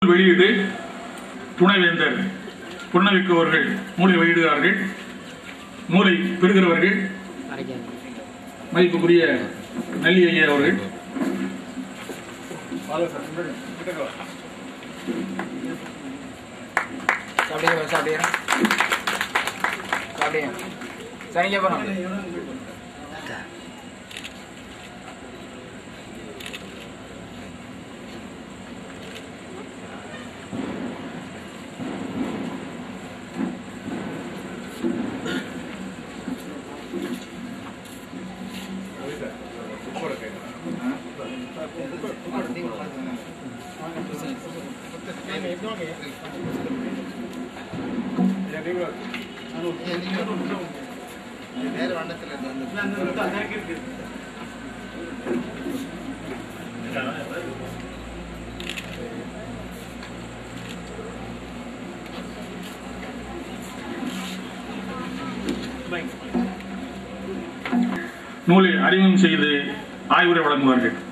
நூல் வெளியீடு துணைவேந்தர் பொன்னவிக்கு அவர்கள் நூலை வெளியிடுகிறார்கள். நூலை பெறுகிறவர்கள் மதிப்புக்குரிய நல்லி ஐயா அவர்கள். நூலை அறிமுகம் செய்து ஆய்வுரை வழங்குவார்கள்.